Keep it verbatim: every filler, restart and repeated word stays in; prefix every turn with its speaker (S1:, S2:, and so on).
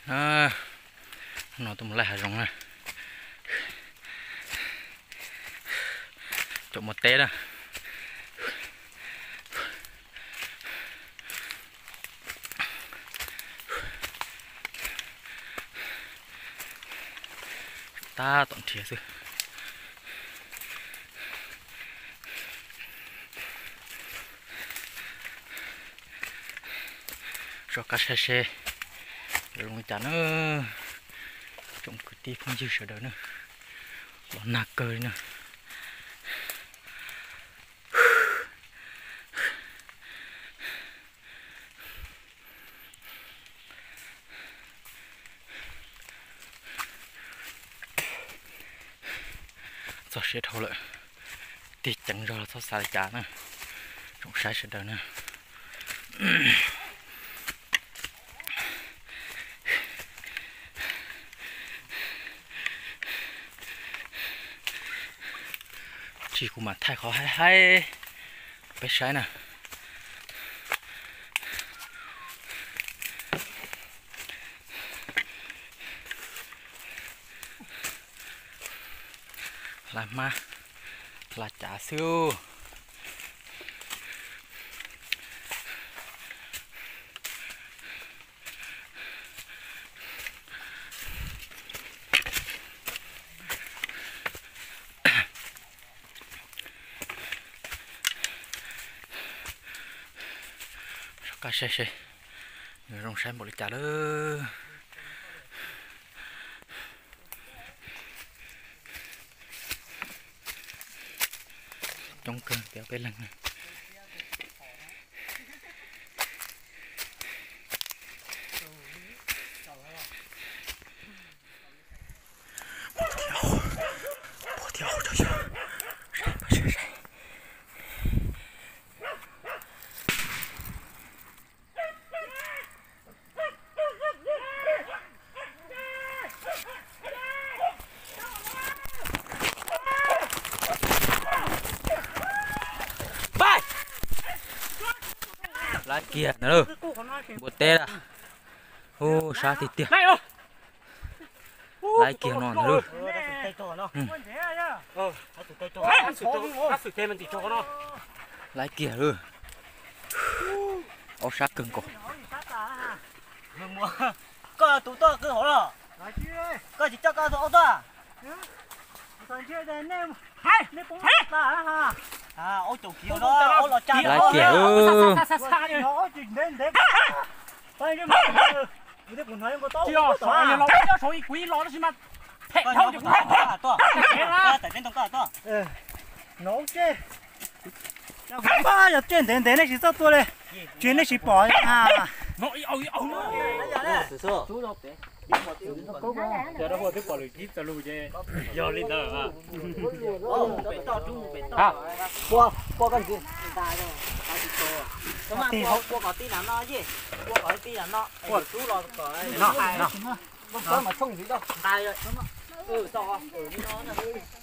S1: à, nó tụm lại rong này trộm một té đó ta tận thiệt rồi cho cá xe xe rồi chả nó trộm cái tí phong dư sợ đỡ nữa bỏ nạc cười nữa cho xe thâu lại thì chẳng rõ là sao xài chả nữa trộm sai sợ đỡ nữa chỉ của mà thay khó hay hay bé trái nè là ma là chả siêu cá xe xe người rong xe một lít chả đó trong cơn kéo cái lăng này bỏ theo cho cho lá kia nữa một té à ô sao thì tiếc lá kia non nữa lá kia nữa ô sát cưng cổ
S2: có tụi tôi cứ hỏi rồi có chỉ cho có tụi tôi còn chưa đến nem hai nem cũng ta ha à ôi chủ kiều đó ôi là cha
S1: lá kia ư
S2: nó chuyện đến đấy tay cái mà cái quần này có tốt chưa sao nó cho soi quý lo đó xí mà thẹn thôi chứ không to tại bên trong to to nó chứ ba giờ chuyện đến đến này chỉ sao tôi đây chuyện này chỉ bỏ à nó ôi ôi chú đâu thế giờ đó hồi cái quả lưỡi chín cho lui chứ giờ lên đó à à qua qua cái gì tí hậu qua có tí nào nó gì qua có tí nào nó chú lo cái nó nó không có mà không gì đâu tay rồi ừ to ừ nó